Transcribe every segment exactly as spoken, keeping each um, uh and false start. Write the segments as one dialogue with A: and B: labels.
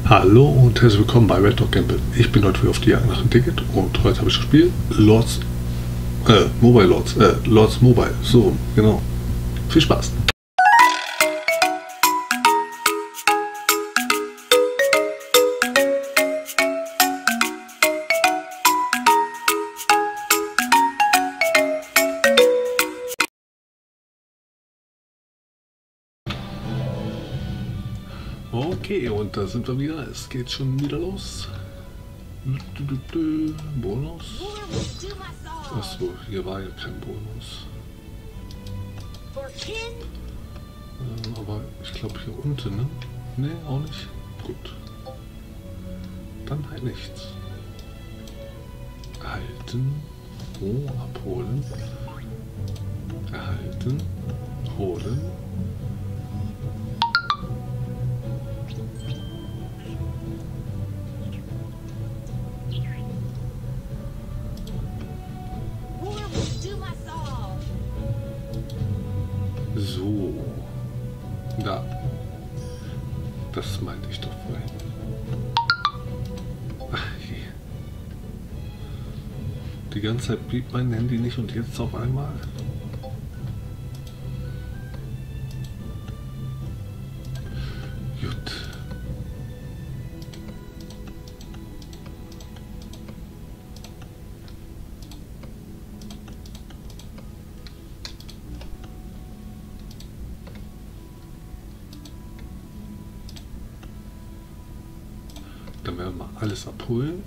A: Hallo und herzlich willkommen bei Red Dog Gamble. Ich bin heute wieder auf die Jagd nach dem Ticket und heute habe ich das Spiel Lords, äh, Mobile Lords, äh, Lords Mobile. So, genau. Viel Spaß. Okay, und da sind wir wieder. Es geht schon wieder los. Bonus. Achso, hier war ja kein Bonus. Ähm, aber ich glaube hier unten, ne? Ne, auch nicht. Gut. Dann halt nichts. Erhalten. Oh, abholen. Erhalten. Holen. So, da, das meinte ich doch vorhin. Ach je. Die ganze Zeit blieb mein Handy nicht und jetzt auf einmal. Gut. Dann werden wir mal alles abholen.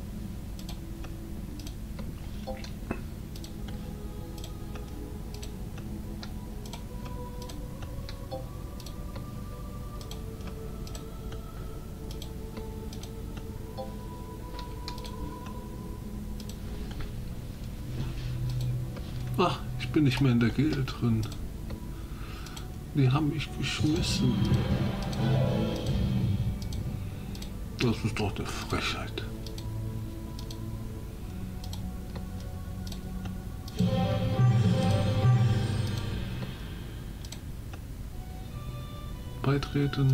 A: Ach, ich bin nicht mehr in der Gilde drin. Die haben mich geschmissen. Das ist doch eine Frechheit. Beitreten.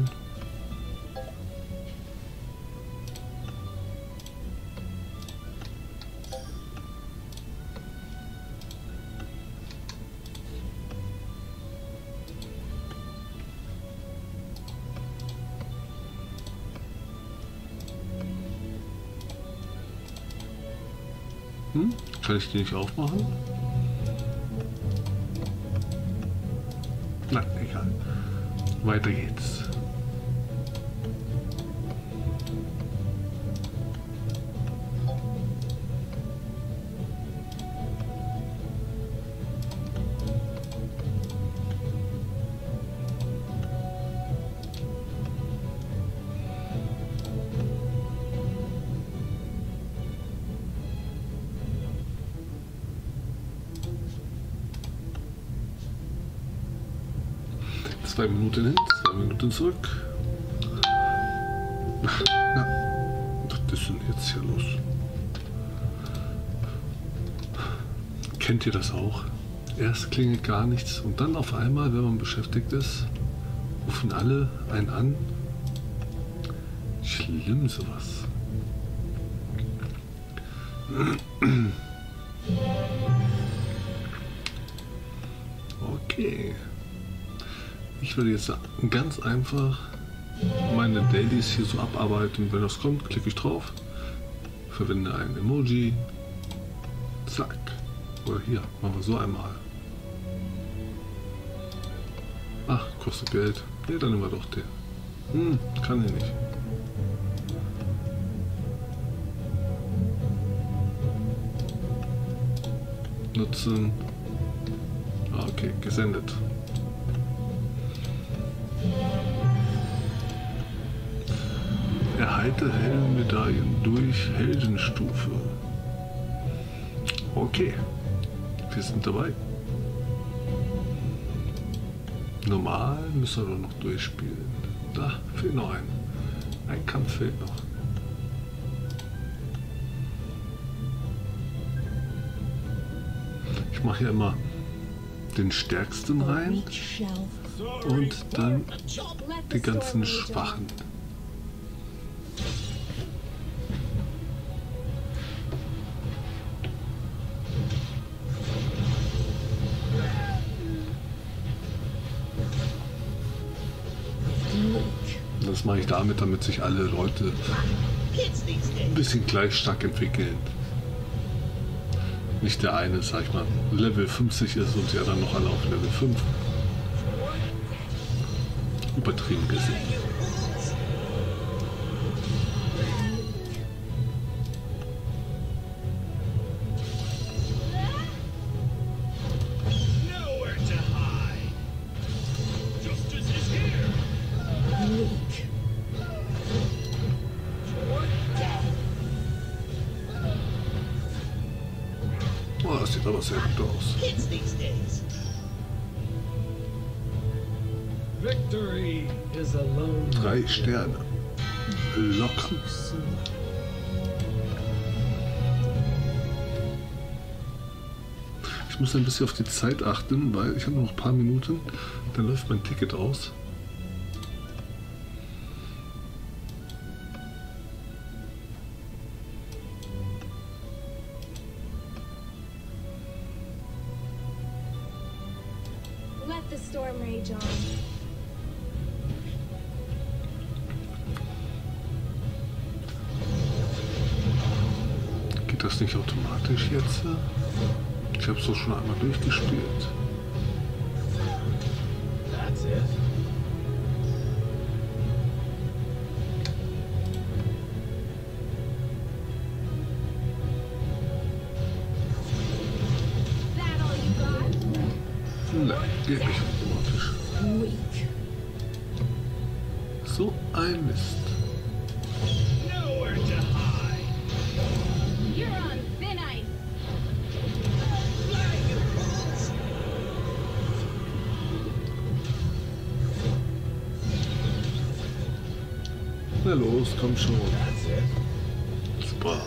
A: Hm? Kann ich die nicht aufmachen? Na, egal. Weiter geht's. Zwei Minuten hin, zwei Minuten zurück. Na, was ist denn jetzt hier los? Kennt ihr das auch? Erst klingelt gar nichts und dann auf einmal, wenn man beschäftigt ist, rufen alle einen an. Schlimm sowas. Okay. Ich würde jetzt ganz einfach meine Dailies hier so abarbeiten. Wenn das kommt, klicke ich drauf, verwende ein Emoji, zack. Oder hier, machen wir so einmal. Ach, kostet Geld. Ne, dann nehmen wir doch den. Hm, kann ich nicht. Nutzen. Okay, gesendet. Erhalte Heldenmedaillen durch Heldenstufe. Okay, wir sind dabei. Normal müssen wir doch noch durchspielen. Da fehlt noch ein. Ein Kampf fehlt noch. Ich mache hier immer den Stärksten rein und dann die ganzen Schwachen. mache ich damit, damit sich alle Leute ein bisschen gleich stark entwickeln. Nicht der eine, sag ich mal, Level fünfzig ist und ja dann noch alle auf Level fünf. Übertrieben gesehen. Oh, das sieht aber sehr gut aus. Drei Sterne. Locker. Ich muss ein bisschen auf die Zeit achten, weil ich habe noch ein paar Minuten. Dann läuft mein Ticket aus.
B: Let the storm rage on.
A: Geht das nicht automatisch jetzt? Ich habe es doch schon einmal durchgespielt.
C: That's it.
B: That all you got?
A: Nein, geht nicht automatisch.
B: Weak.
A: So ein Mist.
C: Nowhere to hide.
B: You're on thin ice.
C: Flying across.
A: Na los, komm schon.
C: That's it.
A: Super.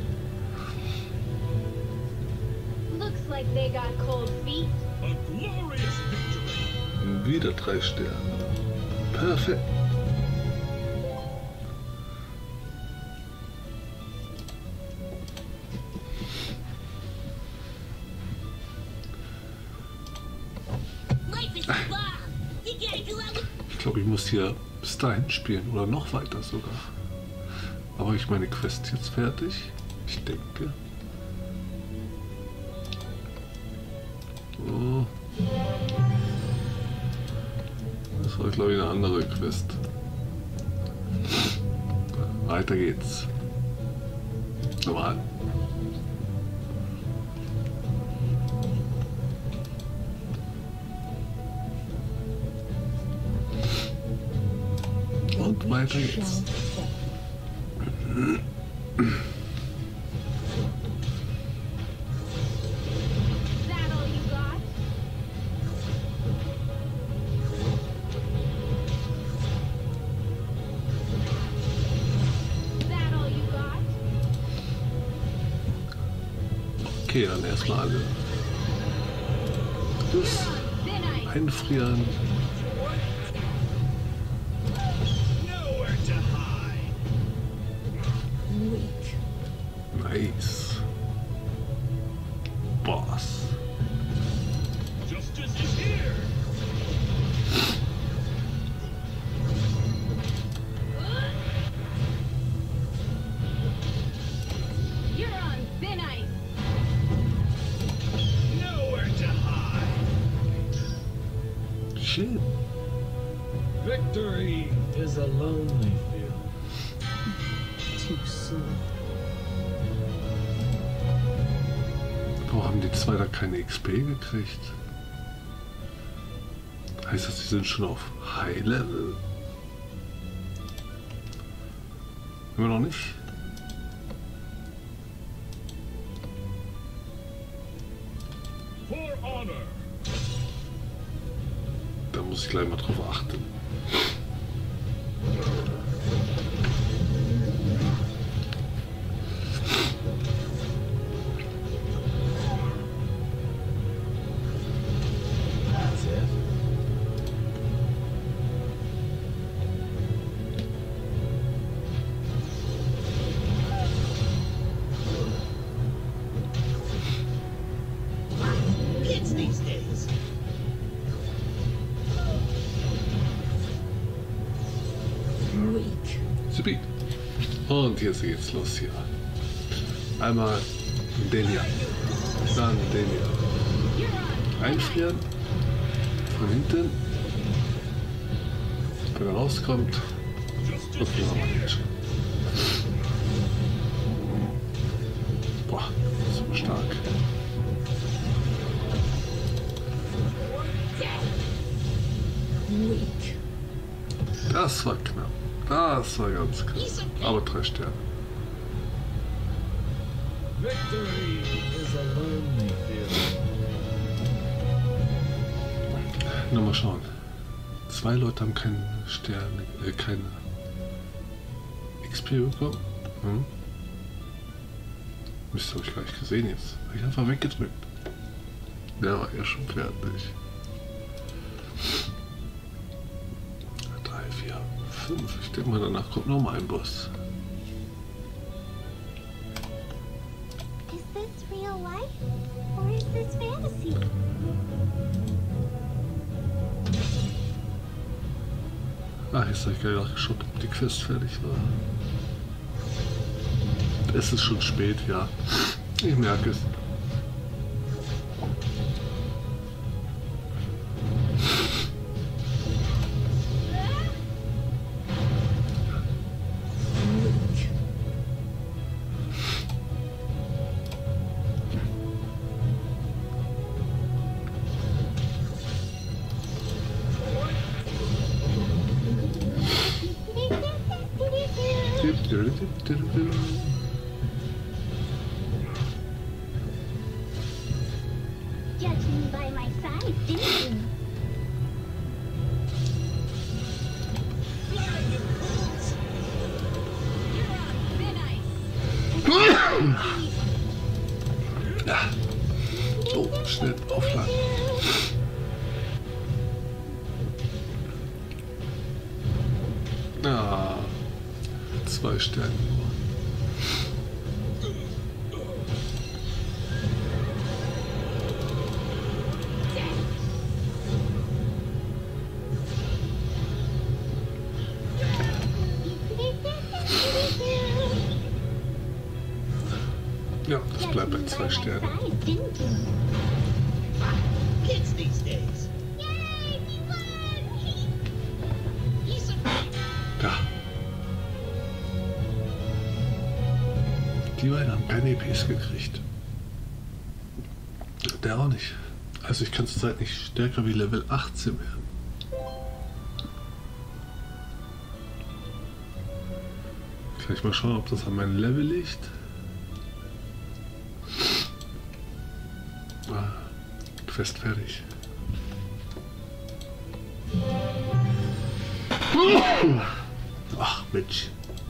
B: Looks like they got cold feet.
C: A glorious victory.
A: Wieder drei Sterne. Perfekt.
B: Life is long. You gotta go out with
A: Ich glaube, ich muss hier bis dahin spielen oder noch weiter sogar. Aber ich meine Quest jetzt fertig. Ich denke. Oh. Das war, glaube ich, eine andere Quest. Weiter geht's. Normal. Und weiter geht's.
B: that all you got? That all you got?
A: Okay, dann erstmal alle. Das
B: Thin ice.
A: einfrieren.
C: Nowhere to hide.
B: Weak.
A: Nice. Boss.
C: Justice is here.
B: You're on thin ice.
C: Nowhere to hide.
A: Shit.
C: Victory is a lonely field. Too soon.
A: Warum haben die zwei da keine X P gekriegt? Heißt das, die sind schon auf High Level? Immer noch nicht?
C: For honor.
A: Da muss ich gleich mal drauf achten.
C: That's it.
D: Kids these days.
A: Supi. Und jetzt geht's los hier. Einmal Delia. Dann Delia. Einfrieren. Von hinten. Wenn er rauskommt. Okay, nochmal jetzt. Boah, so stark.
C: Weak.
A: Das war knapp. Das war ganz knapp. Aber drei Sterne.
D: Victory is a lonely feeling.
A: Nur mal schauen. Zwei Leute haben keinen Stern, äh, keine X P bekommen. Hm? Mist, habe ich gar nicht gesehen jetzt. Habe ich einfach weggedrückt. Der war ja schon fertig. Drei, vier, fünf. Ich denke mal, danach kommt noch mal ein Boss.
B: Is this real life? Or is this fantasy?
A: Ah, jetzt habe ich gerade geschaut, ob die Quest fertig war. Es ist schon spät, ja. Ich merke es.
B: Judge me by my size, didn't you?
A: Ja. Oh, schnell aufladen. Ah, zwei Sterne nur. Ja, das bleibt bei zwei Sternen.
E: Kids these days.
A: Ja. Die beiden haben keine E Ps gekriegt. Der auch nicht. Also ich kann zurzeit nicht stärker wie Level achtzehn werden. Kann ich mal schauen, ob das an meinem Level liegt. Ah, Quest fertig. Ach Mensch.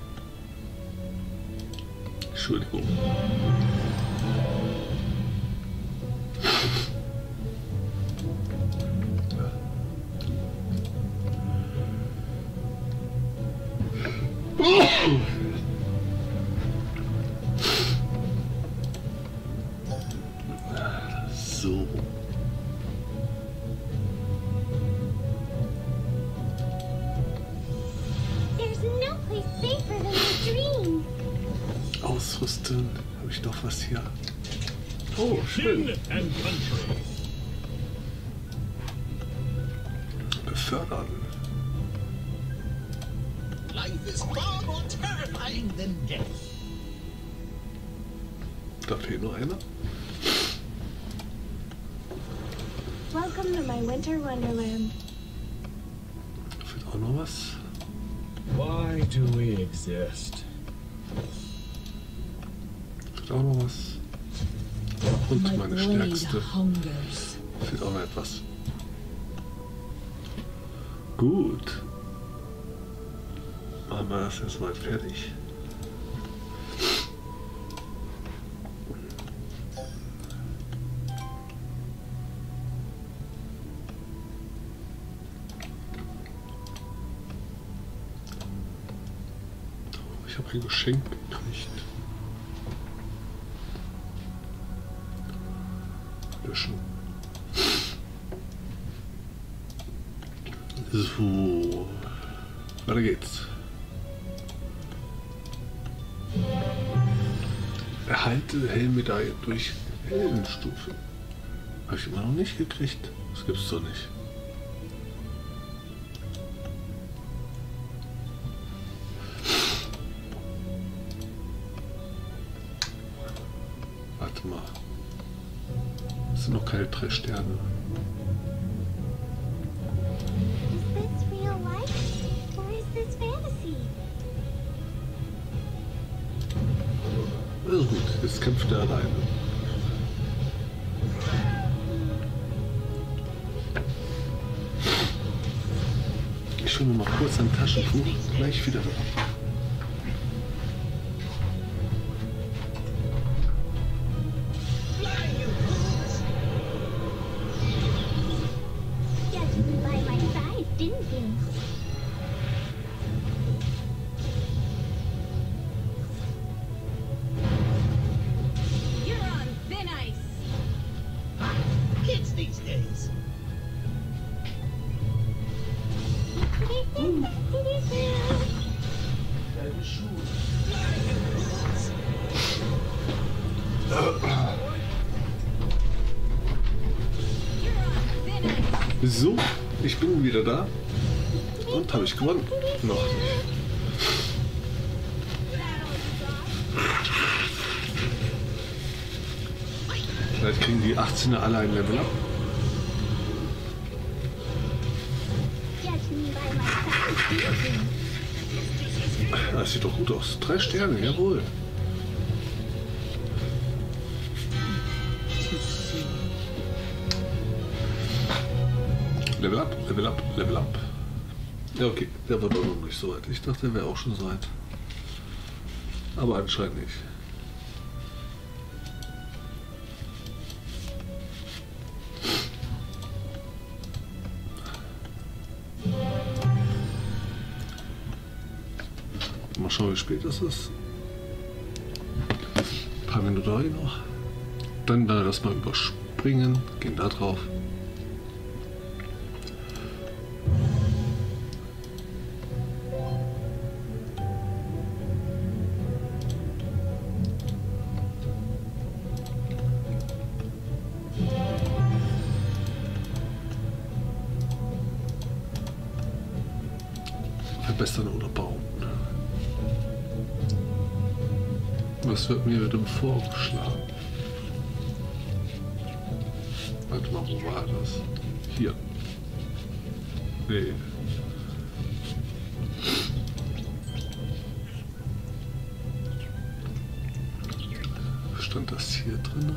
A: Entschuldigung. So.
B: There's no place safer than my dream.
A: Ausrüsten. Habe ich doch was hier? Oh, schön.
D: Kin and country.
A: Befördern.
E: Life is far more terrifying than death.
A: Da fehlt nur einer.
B: Welcome to my winter wonderland.
A: Da fehlt auch noch was.
D: Why do we exist?
A: Fehlt auch noch was. Und
C: My
A: meine
C: blade
A: stärkste.
C: hungers.
A: Fehlt auch noch etwas. Gut. Machen wir das jetzt mal fertig. Ich habe ein Geschenk gekriegt. Löschen. So. Weiter geht's. Erhalte Helmmedaille durch Heldenstufe. Habe ich immer noch nicht gekriegt. Das gibt's doch nicht. Warte mal. Das sind noch keine drei Sterne.
B: Is this real life? Or is this fantasy?
A: Also gut, jetzt kämpft er alleine. Ich hole mir mal kurz ein Taschentuch, gleich wieder da.
B: Judged me by my size, didn't you?
F: You're on thin ice.
E: Kids these days.
A: So, ich bin wieder da. Und habe ich gewonnen? Noch nicht. Vielleicht kriegen die achtzehner alle ein Level up.
B: Judged me by my size, didn't you?
A: Das sieht doch gut aus. Drei Sterne, jawohl. Level up, Level up, Level up. Ja, okay, der war doch noch nicht so weit. Ich dachte, der wäre auch schon so weit. Aber anscheinend nicht. Mal schauen, wie spät es ist. Ein paar Minuten drei noch. Dann da das mal überspringen. Gehen da drauf. Verbessern oder bauen. Was wird mir denn vorgeschlagen? Warte mal, wo war das? Hier. Nee. Stand das hier drin?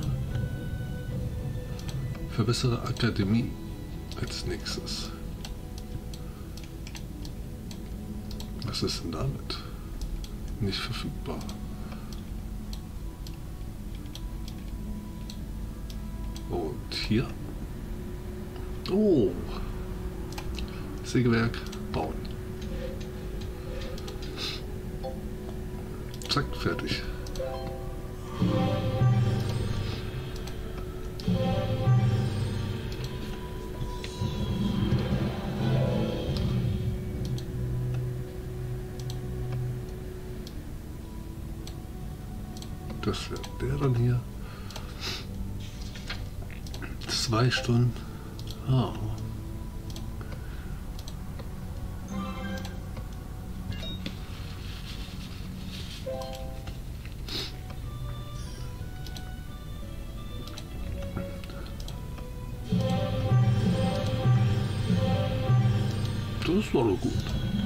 A: Verbessere Akademie als nächstes. Was ist denn damit? Nicht verfügbar. Und hier. Oh. Sägewerk bauen. Zack, fertig. Das wäre der dann hier. Zwei Stunden. Ah. Das war doch gut.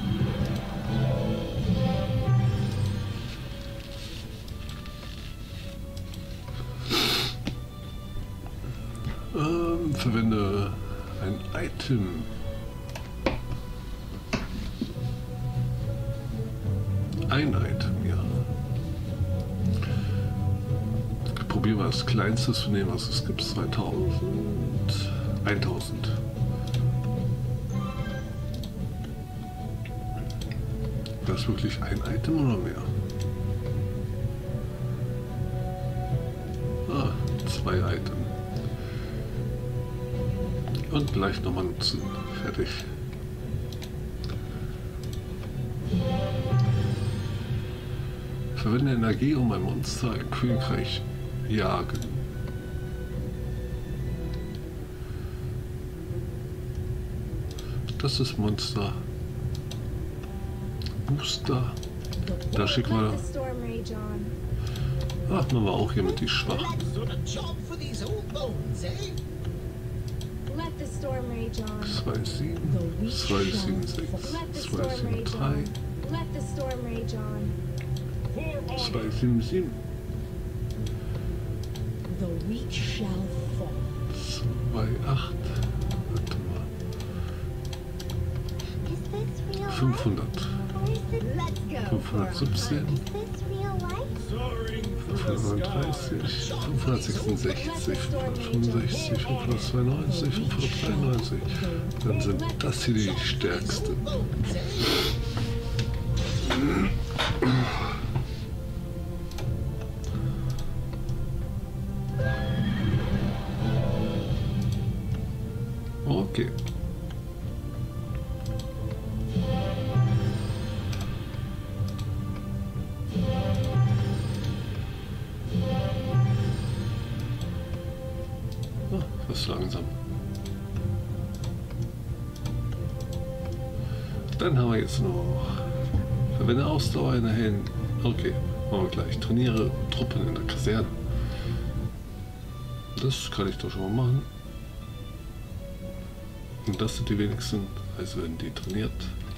A: Ähm, verwende ein Item. Ein Item, ja. Probieren wir das kleinste zu nehmen, was es gibt. zweitausend. eintausend. Das ist wirklich ein Item oder mehr? Ah, zwei Items. Und gleich nochmal nutzen. Fertig. Verwende Energie, um ein Monster im Königreich jagen. Das ist Monster. Booster. Da schicken wir.
F: Let the storm rage on.
A: Ach, machen wir auch hier mit die Schwachen.
E: Let's sort of job for these old bones, eh?
F: Let the storm rage on.
A: zwei sieben, zwei sieben sechs,
F: Let the
A: zwei
F: storm
A: sieben
F: rage
A: drei,
F: on. Let the storm rage on.
D: For
A: zwei
D: honor.
A: sieben sieben,
G: The weak shall fall.
A: zwei acht. Warte mal.
B: Is this real life?
A: fünfhundert.
B: Or is it,
F: Let's go.
A: fünfhundertsiebzehn.
B: is this real life?
D: Soaring through the
A: fünfhundertdreißig,
D: sky.
A: fünfhundertsechsundsechzig, fünfhundertfünfundsechzig, fünfhundertzweiundneunzig, fünfhundertdreiundneunzig. Dann sind das hier die stärksten.
E: Bones, eh?
A: Okay. Ah, das ist langsam. Dann haben wir jetzt noch. Verwende Ausdauer in der Hellen. Okay, machen wir gleich. Trainiere Truppen in der Kaserne. Das kann ich doch schon mal machen. Und das sind die wenigsten, also werden die trainiert.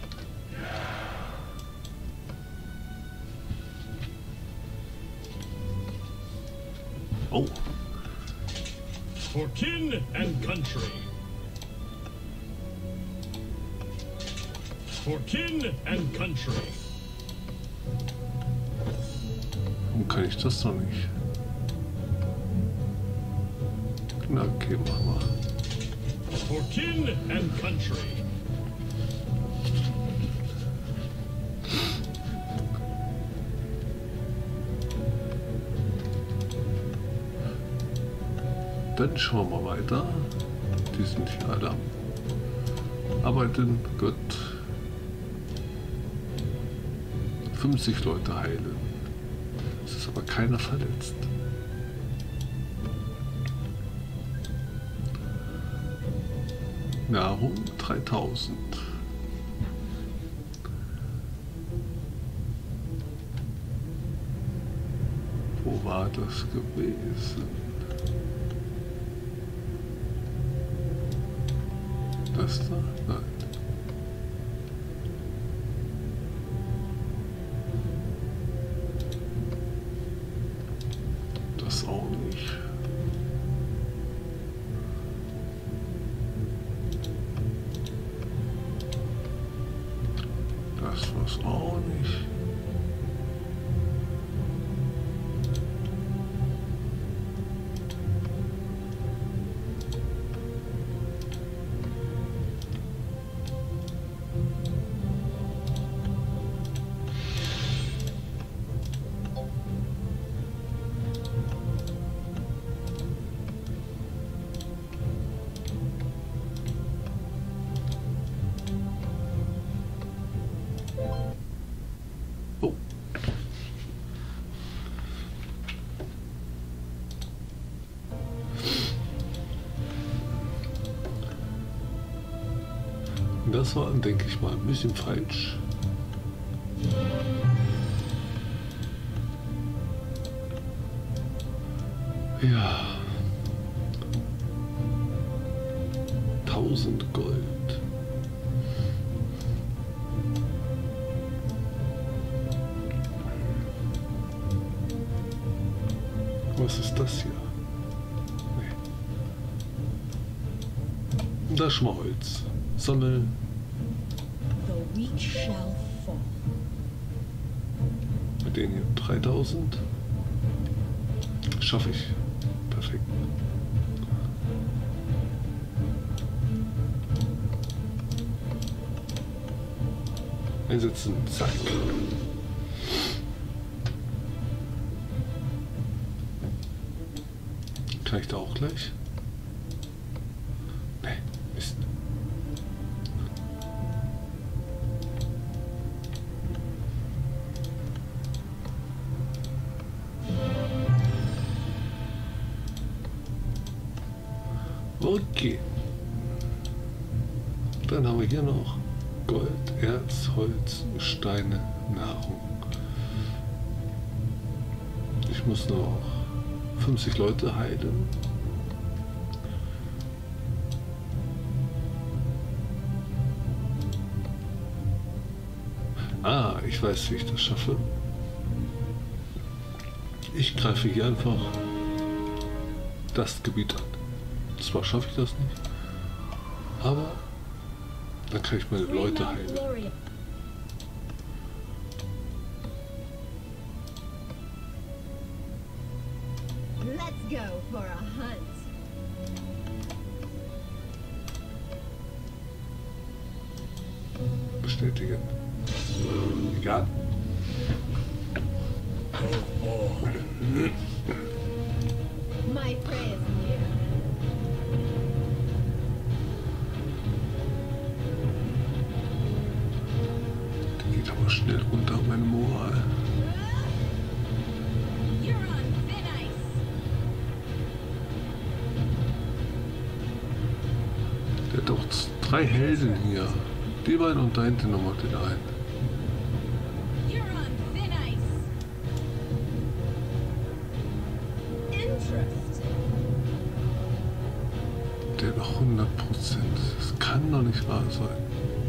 A: Oh,
D: For kin and country. For kin and country.
A: warum kann ich das noch nicht? Na okay, machen wir.
D: For kin and country.
A: Dann schauen wir weiter. Die sind hier alle am Arbeiten. Gut. fünfzig Leute heilen. Es ist aber keiner verletzt. Nahrung dreitausend. Wo war das gewesen? Das da? Nein. Das auch nicht. Das war's auch nicht. Oh. Das war, denke ich mal, ein bisschen falsch. Ja. tausend Gold. Was ist das hier? Nee. Das Schmolz. Sammeln.
G: The weak shall fall.
A: Mit denen hier dreitausend. Schaffe ich. Perfekt. Einsetzen. Zack. Kann ich da auch gleich? Nee, Mist. Okay. Dann haben wir hier noch Gold, Erz, Holz, Steine, Nahrung. Ich muss noch fünfzig Leute heilen. Ah, ich weiß, wie ich das schaffe. Ich greife hier einfach das Gebiet an. Zwar schaffe ich das nicht, aber dann kann ich meine Leute heilen.
G: Gloria.
H: Let's go for a hunt.
A: Bestätigen. Egal.
H: My prey is near.
A: Der geht aber schnell runter, meine Moral.
F: You're on thin ice.
A: Der hat doch drei Helden hier. Die beiden und da hinten nochmal den einen.
F: You're on thin ice.
H: Interesting.
A: Der noch hundert Prozent. Das kann doch nicht wahr sein.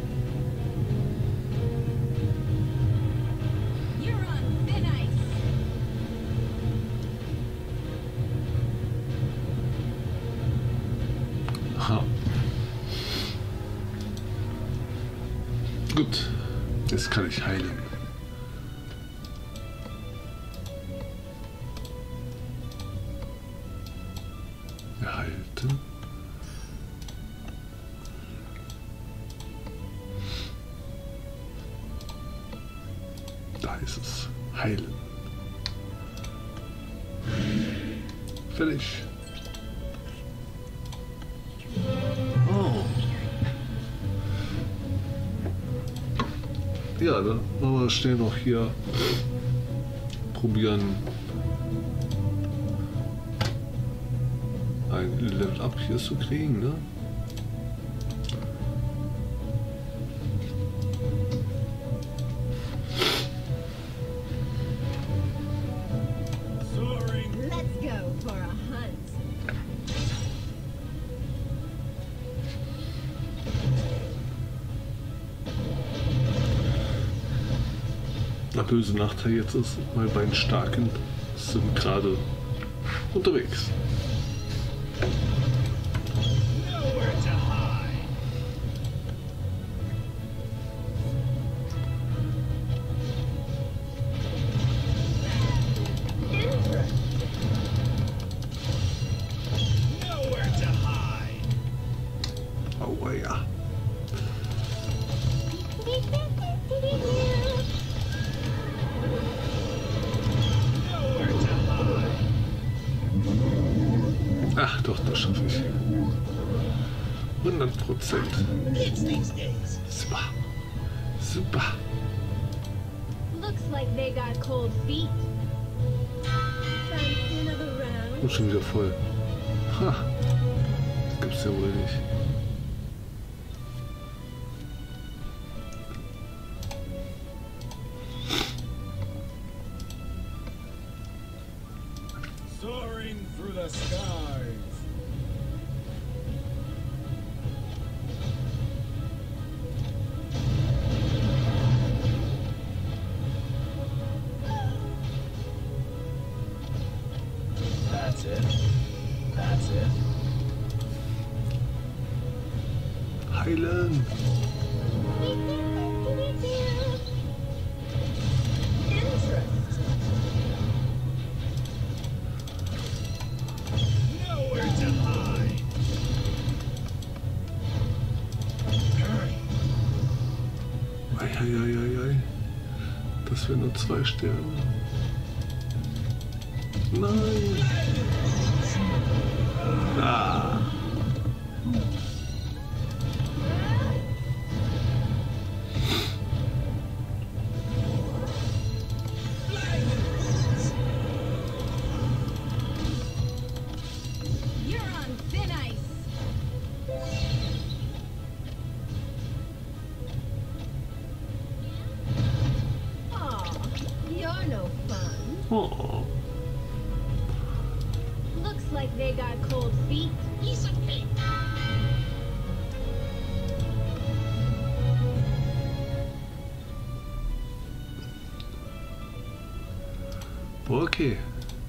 F: You're on thin ice.
A: Ha. Gut, jetzt kann ich heilen. Erhalten. Da ist es. Heilen. Fertig. Oh. Ja, dann machen wir schnell noch hier probieren, ein Level Up hier zu kriegen, ne?
D: Soaring.
H: Let's go for a hunt.
A: Der böse Nachteil jetzt ist, meine beiden Starken sind gerade unterwegs.
E: Nowhere to hide.
H: Interesting.
E: Nowhere to hide.
A: Aua ja.
E: Nowhere to hide.
A: Ach doch, das schaffe ich. hundert Prozent.
E: Kids these days.
A: Super. Super.
F: Looks like they got cold feet.
H: Fancy another round?
A: Und schon wieder voll. Ha. Das gibt's ja wohl nicht.
D: Soaring through the skies.
E: That's it. That's it.
A: Heilen.
E: Nowhere to hide. Hurry.
A: Eieieiei. Das wären nur zwei Sterne. Nein. Ah.
F: You're on thin ice.
A: Oh.
F: Looks like they got cold feet.
E: Piece of cake.
A: Okay,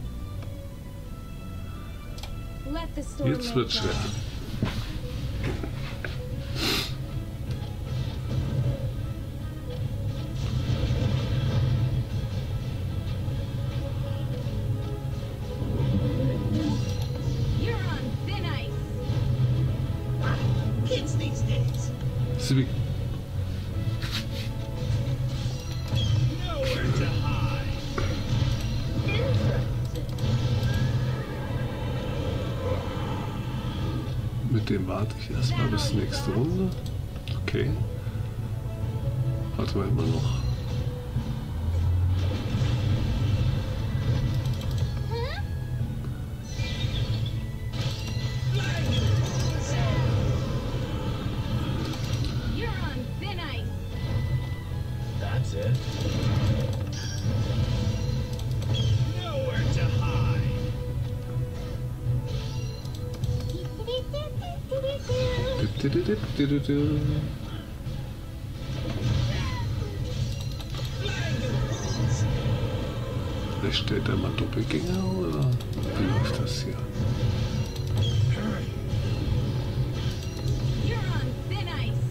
F: Let the storm
A: jetzt wird's schwer.
F: You're on thin ice.
E: Kids these days.
A: Sie
E: Nowhere to hide.
A: Mit dem warte ich erstmal bis nächste Runde. Okay. Warten wir immer noch.
F: You're on thin ice.
C: That's it.
E: Nowhere to hide.
A: Dip, dip, dip, dip, dip, dip. Vielleicht stellt er mal Doppelgänger oder wie läuft das hier?
F: You're on thin ice.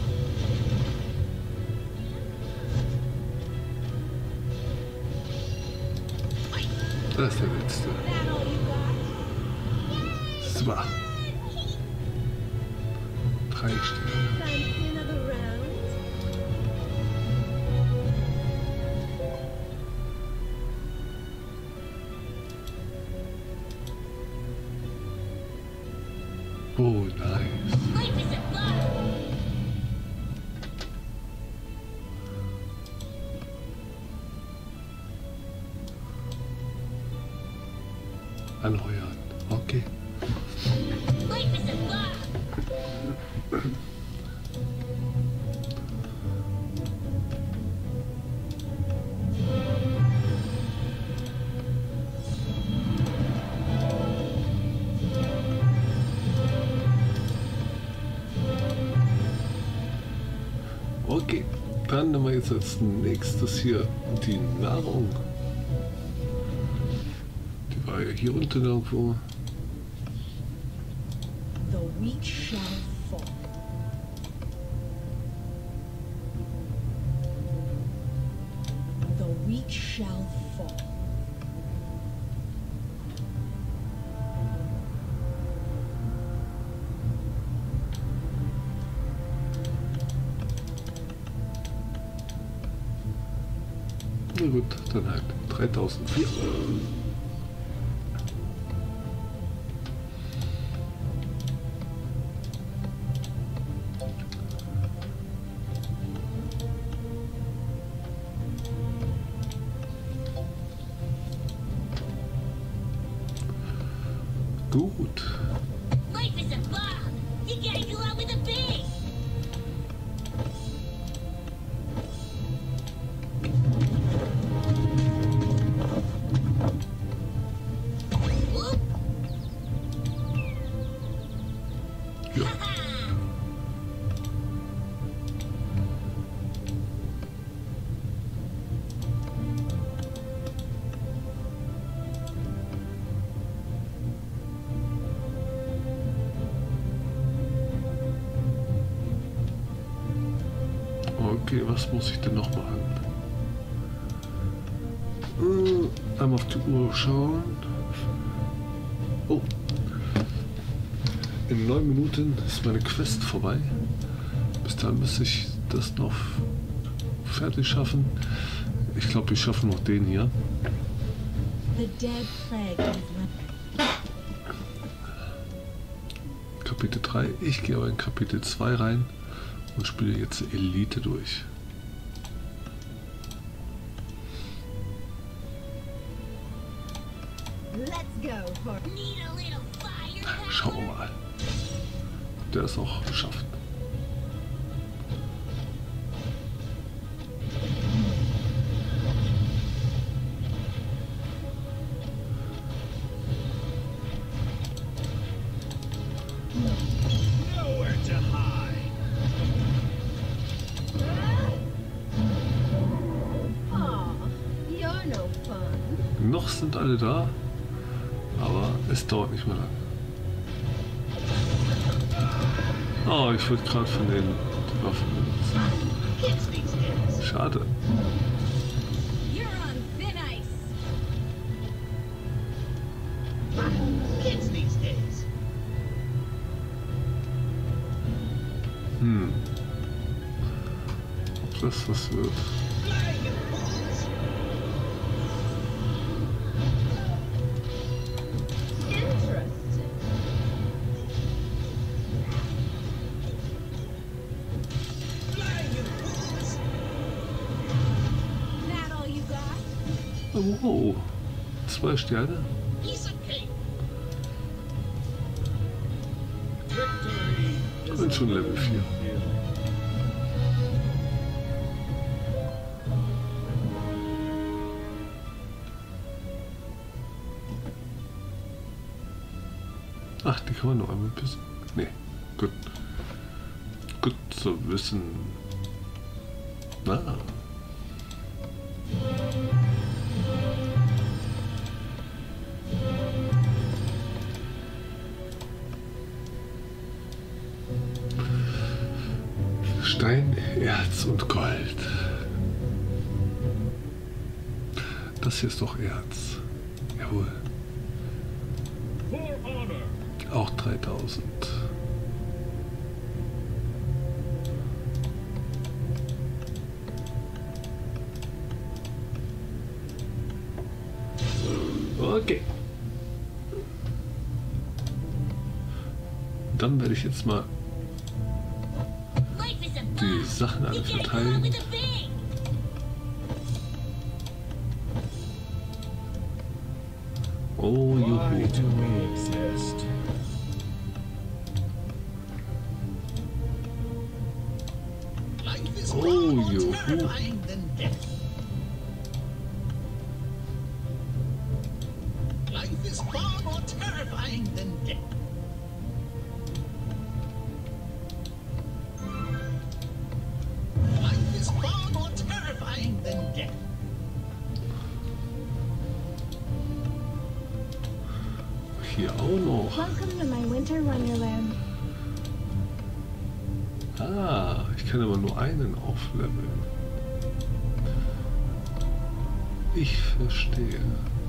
A: Das ist der letzte.
F: That all you got?
A: Super. Drei Sterne.
H: Fancy another round?
A: Oh, nice.
F: Life is a fun.
A: Anheuern. Okay.
F: Life is a fun.
A: Okay, dann nehmen wir jetzt als nächstes hier die Nahrung. Die war ja hier unten irgendwo.
G: The weak shall fall. The weak shall fall.
A: Na gut, dann halt dreitausendvier. Gut.
F: Life is a bomb. You gotta go out with a bang. Whoop.
A: Ja. Okay, was muss ich denn noch machen? Äh, einmal auf die Uhr schauen. Oh. In neun Minuten ist meine Quest vorbei. Bis dahin müsste ich das noch fertig schaffen. Ich glaube, wir schaffen noch den hier.
G: The dead plague has left.
A: Kapitel drei. Ich gehe aber in Kapitel zwei rein und spiele jetzt Elite durch.
H: Let's go for
F: Need a little fire.
A: Schauen wir mal, ob der das auch schafft.
H: no fun.
A: Noch sind alle da, aber es dauert nicht mehr lang. Oh, ich wollte gerade von den die Waffen benutzen.
E: Kids these days.
A: Schade.
F: You're on thin ice.
E: Kids these days.
A: Hm. Ob das was wird?
E: Flying in pools.
H: Interesting.
E: Flying in pools.
F: That all you got?
A: Oh, zwei Sterne.
E: Piece of cake.
D: Victory is
A: Und schon
D: a
A: Level vier.
D: feeling.
A: Ach, die kann man noch einmal besiegen. Nee, gut. Gut zu wissen. Na. Stein, Erz und Gold. Das hier ist doch Erz. Jawohl.
D: For honor.
A: Auch dreitausend. Okay. Dann werde ich jetzt mal
F: Life is a
A: die Sachen alle verteilen.
F: with a bang.
A: Oh,
D: Why
A: juhu.
D: do we exist?
E: Life is
A: Oh,
E: far more
A: you-
E: terrifying than death. Life is far more terrifying than death. Life is far more terrifying than death.
A: Hier auch noch.
B: Welcome to my winter wonderland.
A: Ah, ich kann aber nur einen aufleveln. Ich verstehe.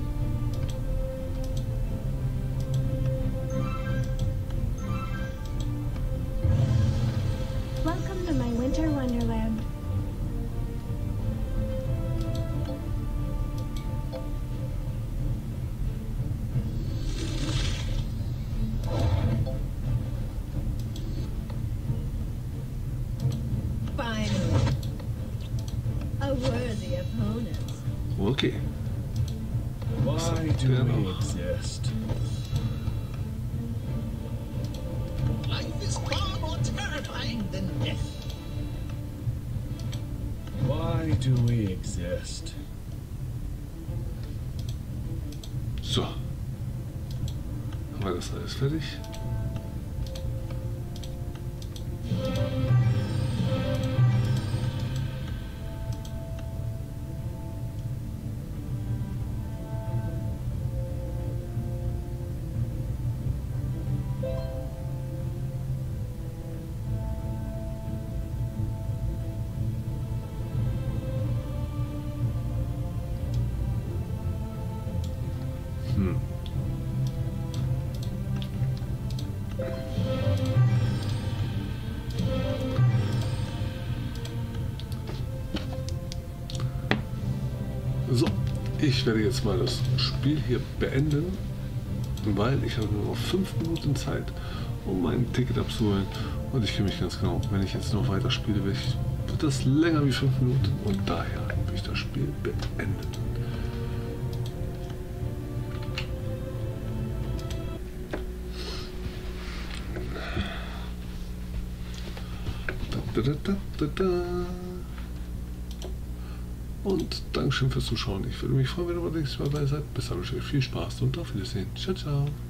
B: Welcome to my winter wonderland.
H: Finally. A worthy opponent.
A: Okay.
D: Why do
A: Yeah.
D: we exist?
E: Life is far more terrifying than death.
D: Why do we exist?
A: So. Haben wir das alles fertig? Hm. So, ich werde jetzt mal das Spiel hier beenden, weil ich habe nur noch fünf Minuten Zeit, um mein Ticket abzuholen. Und ich kenne mich ganz genau, wenn ich jetzt noch weiter spiele, wird das länger wie fünf Minuten und daher will ich das Spiel beenden. Da, da, da, da, da. Und Dankeschön fürs Zuschauen. Ich würde mich freuen, wenn ihr beim nächsten Mal dabei seid. Bis dann, viel Spaß und auf Wiedersehen. Ciao, ciao.